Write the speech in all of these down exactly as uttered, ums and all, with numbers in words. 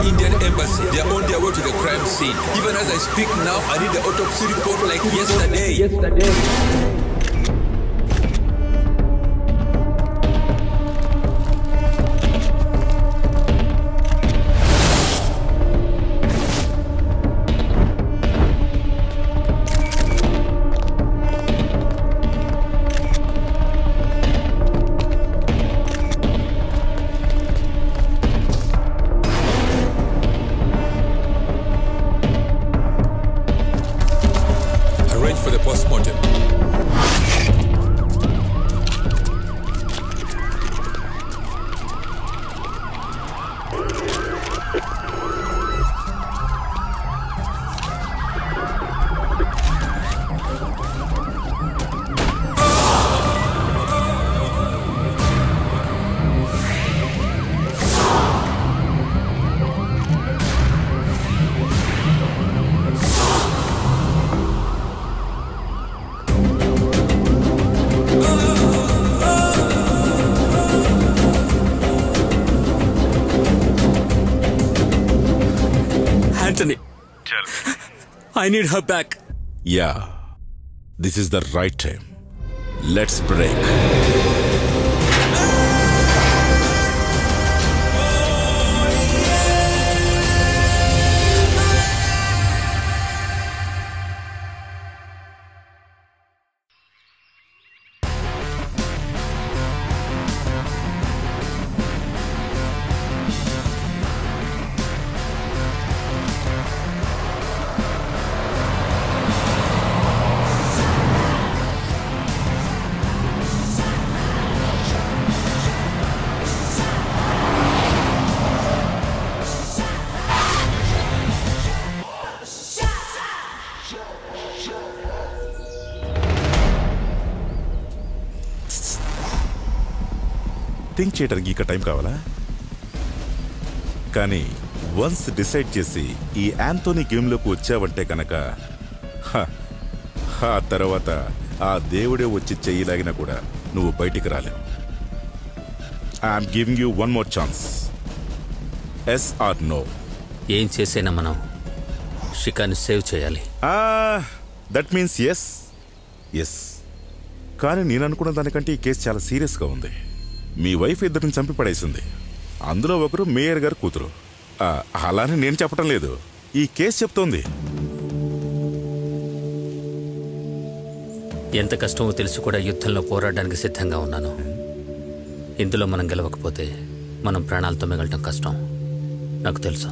Indian embassy. They are on their way to the crime scene. Even as I speak now, I need the autopsy report like yesterday. Yesterday. Anthony, I need her back. Yeah, this is the right time. Let's break. Think చేయడానికి ఇక time కావాలా? కానీ once decide చేసి ఈ Anthony గేమ్లోకి వచ్చావంటే కనుక ఆ తర్వాత ఆ దేవుడే వచ్చి చెయ్యలాగినా కూడా నువ్వు బయటికి రాలేవు. I'm giving you one more chance. Yes or no? ఏం చేసేనా మనం షికాని సేవ్ చేయాలి. That means yes yes. కానీ నేను అనుకున్న దానికంటే ఈ కేసు చాలా సీరియస్గా ఉంది. మీ వైఫ్ ఇద్దరిని చంపి పడేసింది. అందులో ఒకరు మేయర్ గారు కూతురు. అలానే నేను చెప్పటం లేదు, ఈ కేసు చెప్తోంది. ఎంత కష్టమో తెలిసి కూడా యుద్ధంలో పోరాడడానికి సిద్ధంగా ఉన్నాను. ఇందులో మనం గెలవకపోతే మనం ప్రాణాలతో మిగలటం కష్టం, నాకు తెలుసు.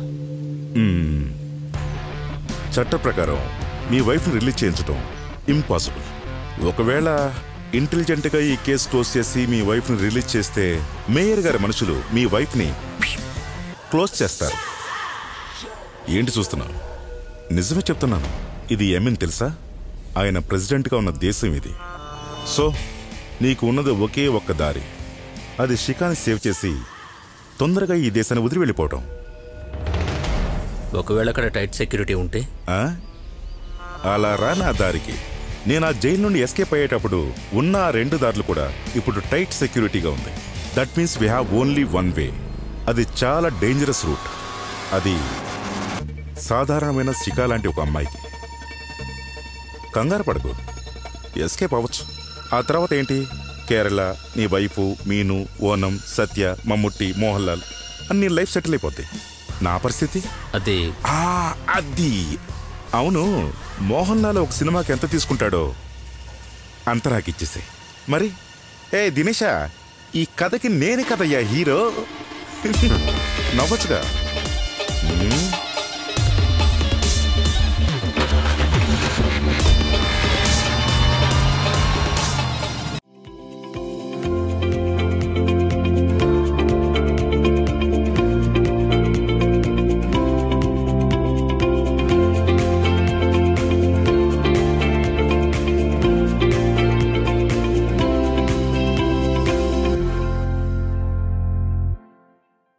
చట్ట ప్రకారం మీ వైఫ్ని రిలీజ్ చేయించడం ఇంపాసిబుల్. ఒకవేళ ఇంటెలిజెంట్గా ఈ కేసు క్లోజ్ చేసి మీ వైఫ్ని రిలీజ్ చేస్తే మేయర్ గారి మనుషులు మీ వైఫ్ని క్లోజ్ చేస్తారు. ఏంటి చూస్తున్నావు? నిజమే చెప్తున్నాను. ఇది ఏమని తెలుసా? ఆయన ప్రెసిడెంట్గా ఉన్న దేశం ఇది. సో నీకు ఉన్నది ఒకే ఒక్క దారి, అది షికాని సేవ్ చేసి తొందరగా ఈ దేశాన్ని వదిలి వెళ్ళిపోవటం. ఒకవేళ అక్కడ టైట్ సెక్యూరిటీ ఉంటే? అలా రా నా దారికి. నేను ఆ జైలు నుండి ఎస్కేప్ అయ్యేటప్పుడు ఉన్న ఆ రెండు దారులు కూడా ఇప్పుడు టైట్ సెక్యూరిటీగా ఉంది. That means we have only one way. అది చాలా డేంజరస్ రూట్. అది సాధారణమైన శిఖా లాంటి ఒక అమ్మాయికి. కంగారు పడకు, ఎస్కేప్ అవ్వచ్చు. ఆ తర్వాత ఏంటి? కేరళ, నీ వైఫు, మీను, ఓనం, సత్య, మమ్ముట్టి, మోహన్ లాల్ అన్ని లైఫ్ సెటిల్ అయిపోతాయి. నా పరిస్థితి అది అది అవును, మోహన్ లాల్ ఒక సినిమాకి ఎంత తీసుకుంటాడో అంత నాకు ఇచ్చేసే. మరి ఏ దినేషా, ఈ కథకి నేనే కదయ్యా హీరో. నవ్వచ్చుగా.